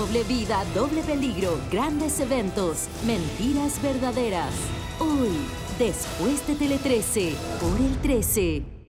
Doble vida, doble peligro, grandes eventos, mentiras verdaderas. Hoy, después de Tele 13, por el 13.